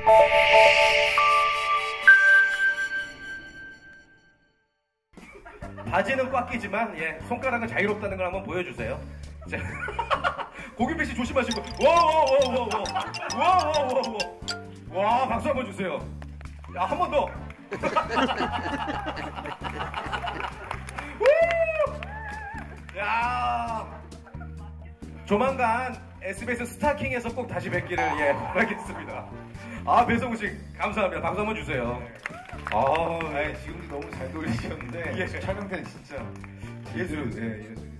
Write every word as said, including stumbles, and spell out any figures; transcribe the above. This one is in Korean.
바지는 꽉 끼지만 예, 손가락은 자유롭다는 걸 한번 보여주세요. 자, 고깃배 씨 조심하시고. 와와와와와와와와와 와, 박수 한번 주세요. 야, 한 번 더. 야, 조만간 에스비에스 스타킹에서 꼭 다시 뵙기를 예 바라겠습니다. 아, 배성우 씨 감사합니다. 박수 한번 주세요. 아, 아니, 지금도 너무 잘 돌리셨는데 예. 촬영 때는 진짜 예술, 예, 예술.